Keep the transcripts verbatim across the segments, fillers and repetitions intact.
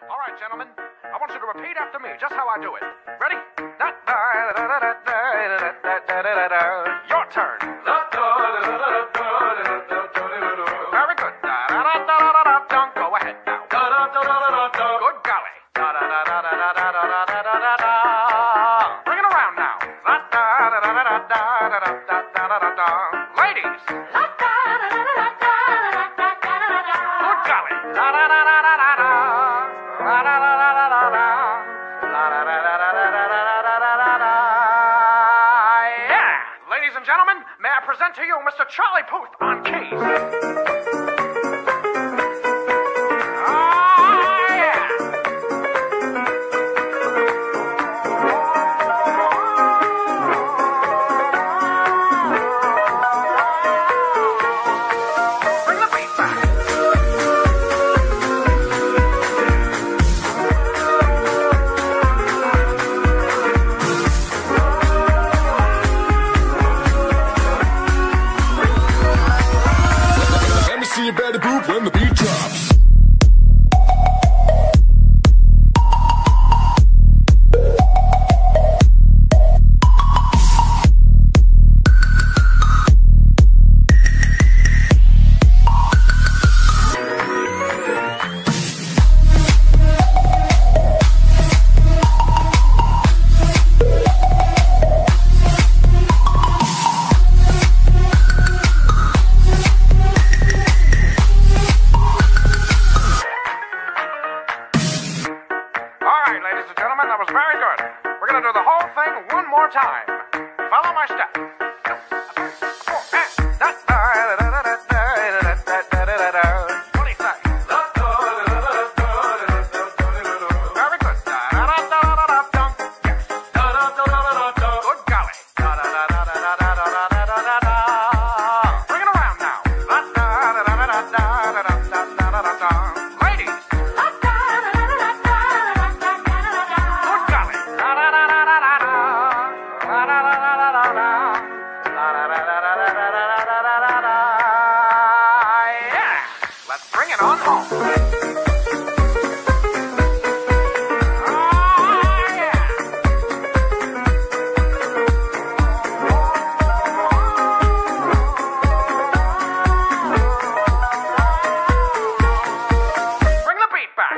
All right, gentlemen, I want you to repeat after me, just how I do it. Ready? Your turn. Very good. Go ahead now. Good golly. Bring it around now. Ladies. Good golly. Yeah! Ladies and gentlemen, may I present to you Mister Charlie Puth on keys. You better move when the beat drops. Ladies and gentlemen, that was very good. We're going to do the whole thing one more time. Follow my step. What do you say? Very good. Good golly. Bring it around now. Ladies. Yeah! Let's bring it on home. Oh, yeah! Bring the beat back.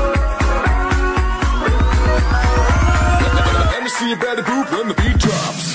You better move when the beat drops.